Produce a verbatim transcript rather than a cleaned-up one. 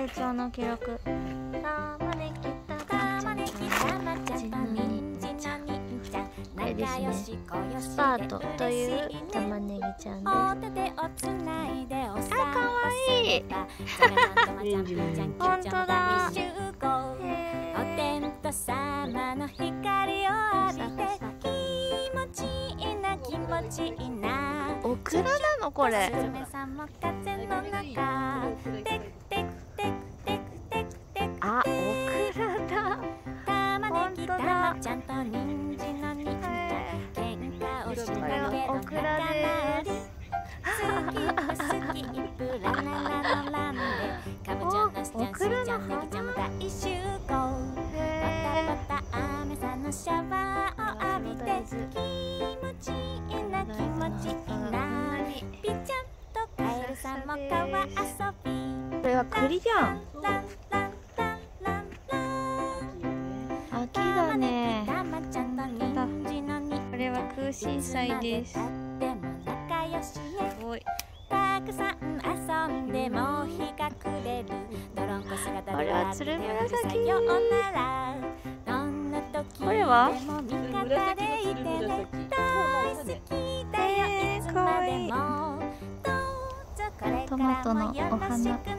長の記録。玉ねぎ玉ねぎ玉ちゃんと人参の忍者、これですね。スパートという玉ねぎちゃんです。あ、かわいい。本当だ。お天道様の光を浴びて気持ちいいな気持ちいいな。オクラなのこれ。スズメさんも風の中テクテクテクテクテクテク。あ、オクラだ。玉ねぎ玉ちゃんと人参の忍者、喧嘩をしなけど仲直り。スキップスキップラララのランでカブちゃんのしちゃんしーちゃんネギちゃんも大集合。パタパタ雨さんのシャワーを浴びて気持ちいいな気持ちいいな。ピチャンとカエルさんも川遊び。これは栗じゃん。秋だね。これは空心菜です。すごい。たくさん遊んでも日が暮れる。ドロンコ姿で笑ってさようなら。どんな時でも味方でいてね。大好きだよいつまでも。どうぞこれからもよろしくね。